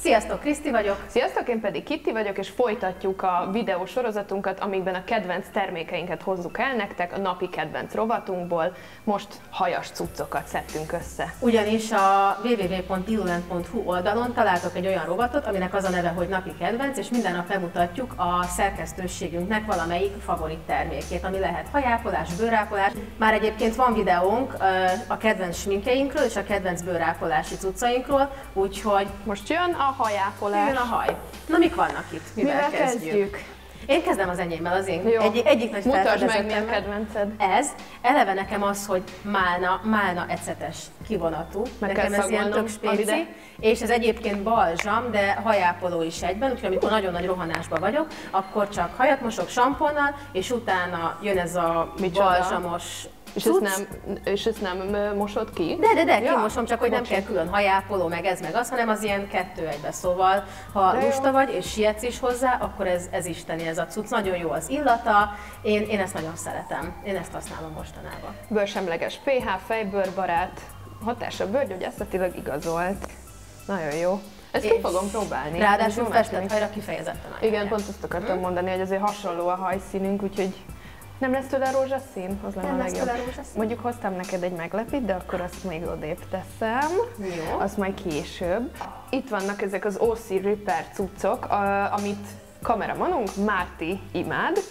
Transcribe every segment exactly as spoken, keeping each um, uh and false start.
Sziasztok, Kriszti vagyok. Sziasztok, én pedig Kitti vagyok, és folytatjuk a videó sorozatunkat, amikben a kedvenc termékeinket hozzuk el nektek a napi kedvenc rovatunkból. Most hajas cuccokat szedtünk össze. Ugyanis a double-u double-u double-u pont illulent pont hu oldalon találtok egy olyan rovatot, aminek az a neve, hogy napi kedvenc, és minden nap bemutatjuk a szerkesztőségünknek valamelyik favorit termékét, ami lehet hajápolás, bőrápolás. Már egyébként van videónk a kedvenc sminkeinkről és a kedvenc bőrápolási cuccainkról, úgyhogy most jön a hajápolás. Jön a haj. Na, mik vannak itt? Mivel, Mivel kezdjük? kezdjük? Én kezdem az enyémmel, az én egy, egyik nagy mutasd meg, mi a kedvenced. Ez, eleve nekem az, hogy málna, málna ecetes kivonatú. Meg nekem ez ilyen tök spéci, és ez egyébként balzsam, de hajápoló is egyben, úgyhogy amikor nagyon nagy rohanásban vagyok, akkor csak hajat mosok samponnal, és utána jön ez a Micsoda? balzsamos. És ezt, nem, és ezt nem mosod ki? De, de, de, ja. kimosom, csak hogy nem kell külön hajápoló, meg ez, meg az, hanem az ilyen kettő egybe. Szóval, ha de lusta jó. vagy és sietsz is hozzá, akkor ez, ez isteni ez a cucc. Nagyon jó az illata, én, én ezt nagyon szeretem. Én ezt használom mostanában. Bőrsemleges pH, fejbőrbarát, hatása bőrgyógyászatilag igazolt. Nagyon jó. Ezt ki fogom próbálni. Ráadásul festett hajra kifejezetten. Igen, pont azt akartam hmm. mondani, hogy azért hasonló a hajszínünk, úgyhogy nem lesz tőle rózsaszín? Az lenne a legjobb. Mondjuk hoztam neked egy meglepit, de akkor azt még odébb teszem. Jó. Azt majd később. Itt vannak ezek az o cé Repair cuccok, amit kameramanunk Márti imád.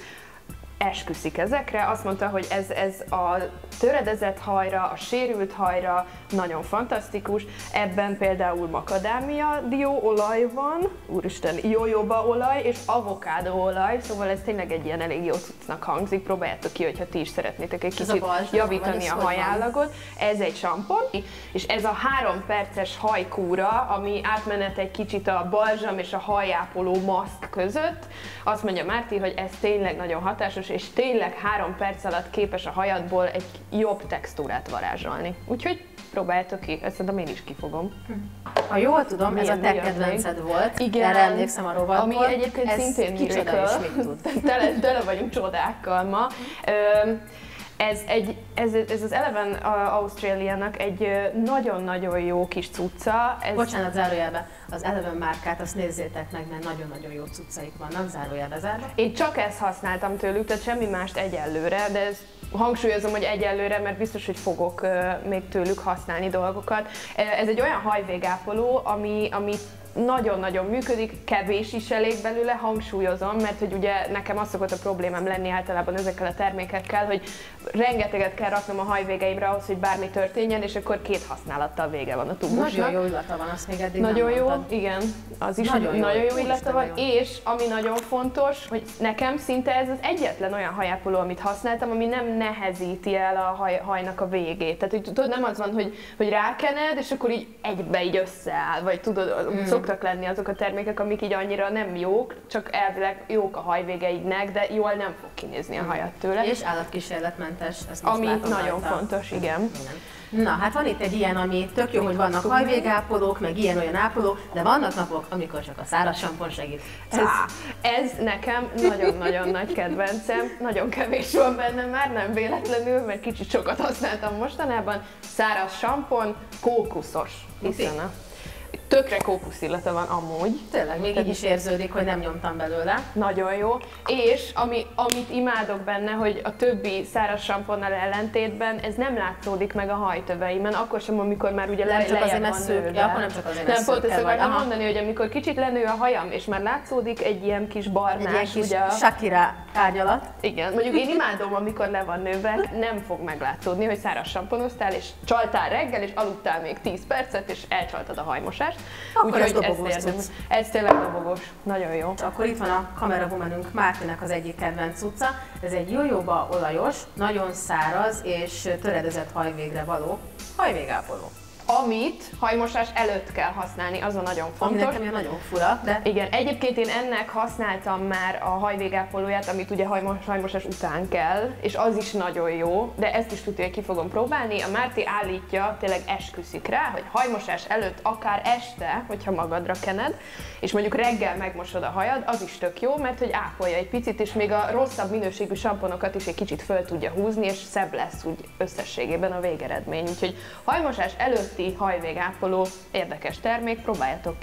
Esküszik ezekre, azt mondta, hogy ez, ez a töredezett hajra, a sérült hajra nagyon fantasztikus. Ebben például makadámia dió olaj van, úristen, jojoba olaj és avokádó olaj, szóval ez tényleg egy ilyen elég jó cuccnak hangzik. Próbáljátok ki, hogyha ti is szeretnétek egy kicsit javítani a hajállagot. Ez egy sampon, és ez a három perces hajkúra, ami átmenet egy kicsit a balzsam és a hajápoló maszk között. Azt mondja Márti, hogy ez tényleg nagyon hatásos, és tényleg három perc alatt képes a hajadból egy jobb textúrát varázsolni. Úgyhogy próbáljátok ki, ezt szerintem én is kifogom. Ha jól tudom, milyen, ez a te kedvenced volt, igen, erre emlékszem a rovatból. Ami egyébként ez szintén kicsoda is mit tud. tele, tele vagyunk csodákkal ma. Üm, Ez, egy, ez, ez az Eleven Australiának egy nagyon-nagyon jó kis cucca. Ez... Bocsánat, zárójelben, az Eleven márkát azt nézzétek meg, mert nagyon-nagyon jó cuccaik vannak, zárójelbe zárva. Én csak ezt használtam tőlük, tehát semmi mást egyelőre, de ez hangsúlyozom, hogy egyelőre, mert biztos, hogy fogok uh, még tőlük használni dolgokat. Ez egy olyan hajvégápoló, ami, ami nagyon-nagyon működik, kevés is elég belőle, hangsúlyozom, mert hogy ugye nekem az szokott a problémám lenni általában ezekkel a termékekkel, hogy rengeteget kell raknom a hajvégeimre ahhoz, hogy bármi történjen, és akkor két használattal vége van a tubusnak. Nagyon jó illata van, azt még eddig Nagyon nem jó, mondtad. igen, az is nagyon, nagyon jó, jó illata van, jó. És ami nagyon fontos, hogy nekem szinte ez az egyetlen olyan hajápoló, amit használtam, ami nem nehezíti el a haj, hajnak a végét. Tehát hogy tudod, nem az van, hogy, hogy rákened, és akkor így egybe így összeáll, vagy tudod, mm. szoktak lenni azok a termékek, amik így annyira nem jók, csak elvileg jók a hajvégeidnek, de jól nem fog kinézni a hajat tőle. És állatkísérletmentes, ezt most ami látom nagyon rajta. fontos, igen. igen. Na, hát van itt egy ilyen, ami tök jó, hogy vannak hajvégápolók, meg ilyen-olyan ápolók, de vannak napok, amikor csak a száraz sampon segít. Ez, ez nekem nagyon-nagyon nagy kedvencem, nagyon kevés van benne már, nem véletlenül, mert kicsit sokat használtam mostanában. Száraz sampon, kókuszos, hiszen a tökre kókusz illata van amúgy. Tényleg, még így is érződik, hogy nem nyomtam belőle. Nagyon jó. És ami, amit imádok benne, hogy a többi száraz samponnal ellentétben ez nem látszódik meg a hajtöveimen, akkor sem, amikor már ugye nem le, csak lejjebb azért, van nőve. Ja, akkor nem csak azért, nem, pont ezt akartam mondani, hogy amikor kicsit lenő a hajam, és már látszódik egy ilyen kis barnás, egy ilyen kis ugye, Shakira árnyalat. Igen, mondjuk én imádom, amikor le van nőve, nem fog meglátszódni, hogy száraz samponoztál, és csaltál reggel, és aludtál még tíz percet, és elcsaltad a hajmosást. Akkor ez dobogós cucc. Ez tényleg dobogós, nagyon jó. Akkor itt van a kamerawomanünk Mártinek az egyik kedvenc cucca. Ez egy jojoba olajos, nagyon száraz és töredezett hajvégre való hajvégápoló. Amit hajmosás előtt kell használni, az a nagyon fontos. Ami nekem nagyon fura, de... Igen, egyébként én ennek használtam már a hajvégápolóját, amit ugye hajmos, hajmosás után kell, és az is nagyon jó, de ezt is tudja, hogy ki fogom próbálni. A Márti állítja, tényleg esküszik rá, hogy hajmosás előtt, akár este, hogyha magadra kened, és mondjuk reggel megmosod a hajad, az is tök jó, mert hogy ápolja egy picit, és még a rosszabb minőségű samponokat is egy kicsit föl tudja húzni, és szebb lesz úgy összességében a végeredmény. Úgyhogy hajmosás előtt hajvégápoló, érdekes termék, próbáljatok ki!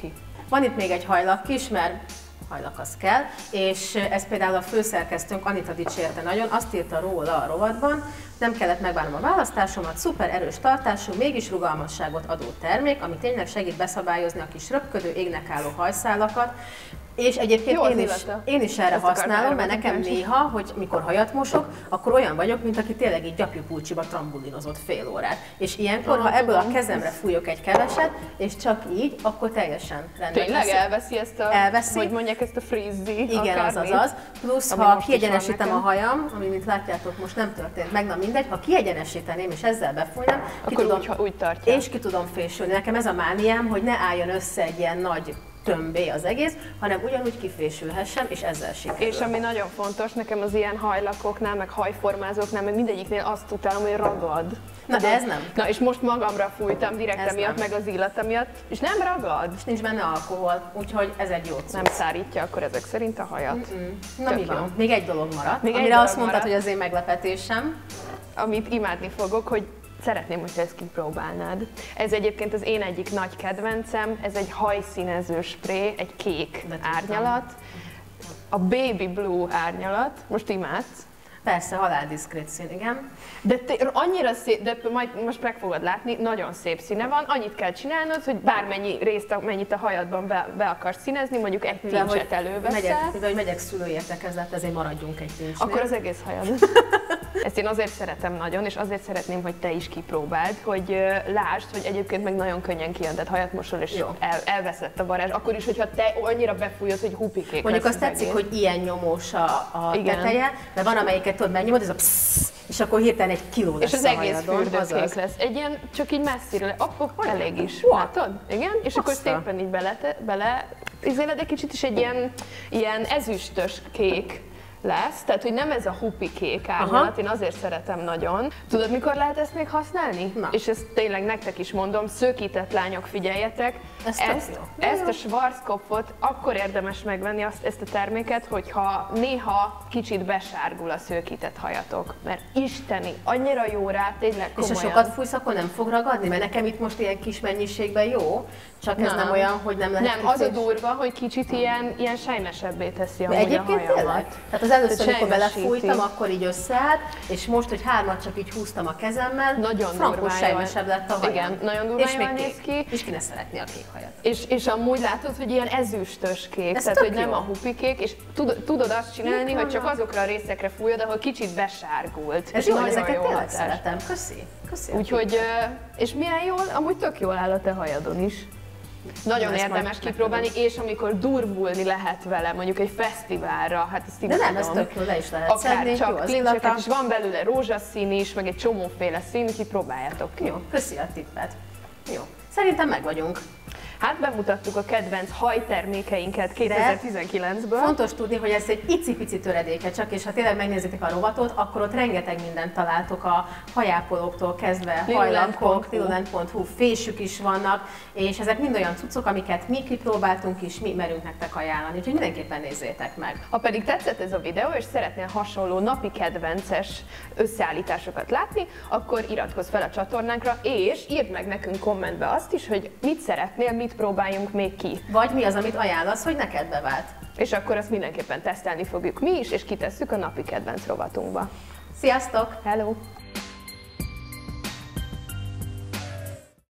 Van itt még egy hajlak is, mert hajlak az kell, és ez például a főszerkesztőnk Anita dicsérte nagyon, azt írta róla a rovatban, nem kellett megvárnom a választásomat, szuper erős tartású, mégis rugalmasságot adó termék, ami tényleg segít beszabályozni a kis röpködő, égnek álló hajszálakat. És egyébként én is, én is erre Ezt használom, mert nekem néha, hogy mikor hajat mosok, akkor olyan vagyok, mint aki tényleg így gyapjupulcsiba trambulinozott fél órát. És ilyenkor, ha ebből a kezemre fújok egy keveset, és csak így, akkor teljesen rendben. Tényleg elveszi ezt a, elveszi. hogy mondják ezt a frizzi? Igen, az az az. Plusz, ha kiegyenesítem a hajam, ami mint látjátok most nem történt meg, na mindegy, ha kiegyenesíteném és ezzel befújnám, ki tudom, úgy, úgy tartja. És ki tudom fésülni. Nekem ez a mániám, hogy ne álljon össze egy ilyen nagy tömbé az egész, hanem ugyanúgy kifésülhessem, és ezzel sikerül. És ami nagyon fontos, nekem az ilyen hajlakoknál, meg hajformázóknál, meg mindegyiknél azt utálom, hogy ragad. Na de ez nem. Na és most magamra fújtam direkt emiatt, meg az illata miatt, és nem ragad. És nincs benne alkohol, úgyhogy ez egy jó cucc. Nem szárítja akkor ezek szerint a hajat. Mm-mm. Na Tök mi van? Jó. Még egy dolog maradt, Még amire azt mondtad, maradt, hogy az én meglepetésem. Amit imádni fogok, hogy szeretném, hogyha ezt kipróbálnád. Ez egyébként az én egyik nagy kedvencem, ez egy hajszínező spré, egy kék árnyalat. A Baby Blue árnyalat, most imádsz? Persze, haláldiszkrét szín, igen. De te, annyira szép, de majd most meg fogod látni, nagyon szép színe van. Annyit kell csinálnod, hogy bármennyi részt, mennyit a hajadban be, be akarsz színezni, mondjuk egy tincset előveszel. Megyek, mivel hogy megyek szülőértekezlet, ezért maradjunk egy tincsnél. Akkor az egész hajad. Ezt én azért szeretem nagyon, és azért szeretném, hogy te is kipróbáld, hogy lásd, hogy egyébként meg nagyon könnyen kijön, tehát hajat mosol, és el, elveszett a varázs. Akkor is, hogyha te annyira befújod, hogy hupikék. Mondjuk azt tetszik, hogy ilyen nyomós a, a teteje, de van amelyiket tudod megnyomod, ez a psz, és akkor hirtelen egy kiló lesz. És az egész fürdőkék lesz. Egy ilyen, csak így messziről, akkor elég is. Látod? Igen? És akkor szépen így bele, bele izéled egy kicsit is egy ilyen, ilyen ezüstös kék lesz, tehát hogy nem ez a hupi kék árnyalat, én azért szeretem nagyon. Tudod, mikor lehet ezt még használni? Na. És ezt tényleg nektek is mondom, szőkített lányok, figyeljetek, ezt, ezt, ezt a Schwarzkopfot akkor érdemes megvenni azt, ezt a terméket, hogyha néha kicsit besárgul a szőkített hajatok, mert isteni, annyira jó rá, tényleg komolyan. És ha sokat fújsz, akkor nem fog ragadni, mert nekem itt most ilyen kis mennyiségben jó, csak ez nem, nem olyan, hogy nem lehet. Nem, az a durva, hogy kicsit ilyen, ilyen sejmesebbé teszi amúgy egyébként a hajamat. Tényleg? Tehát az először, amikor belefújtam, akkor így összeállt, és most, hogy hármat csak így húztam a kezemmel, nagyon frankos sejmesebb lett a hajam. Igen, nagyon durván néz ki. És ki ne szeretné a kék hajat. És, és amúgy látod, hogy ilyen ezüstös kék, ez tehát hogy jó. nem a hupikék, és tudod, tudod azt csinálni, hogy csak azokra a részekre fújod, ahol kicsit besárgult. Ez jó, ezeket tényleg szeretem. Köszi. Köszi. Úgyhogy, és milyen jól, amúgy tök jól áll a te hajadon is. Nagyon ezt érdemes kipróbálni, és amikor durvulni lehet vele, mondjuk egy fesztiválra, hát ezt imádom. De nem, ez tök jó, le is lehet akár szedni, csak jó az tincseket, és van belőle rózsaszín is, meg egy csomóféle szín, úgyhogy próbáljátok ki. Jó, köszi a tippet. Jó, szerintem meg vagyunk. Hát bemutattuk a kedvenc hajtermékeinket kétezer-tizenkilencből. Fontos tudni, hogy ez egy icipici töredéke csak, és ha tényleg megnézitek a rovatot, akkor ott rengeteg mindent találtok a hajápolóktól kezdve, hajlankok, lilulent pont hu, fésük is vannak, és ezek mind olyan cuccok, amiket mi kipróbáltunk is, mi merünk nektek ajánlani, úgyhogy mindenképpen nézzétek meg. Ha pedig tetszett ez a videó, és szeretnél hasonló napi kedvences összeállításokat látni, akkor iratkozz fel a csatornánkra, és írd meg nekünk kommentbe azt is, hogy mit szeretnél, mit próbáljunk még ki. Vagy mi az, amit ajánlasz, hogy neked bevált. És akkor azt mindenképpen tesztelni fogjuk mi is, és kitesszük a napi kedvenc rovatunkba. Sziasztok! Hello!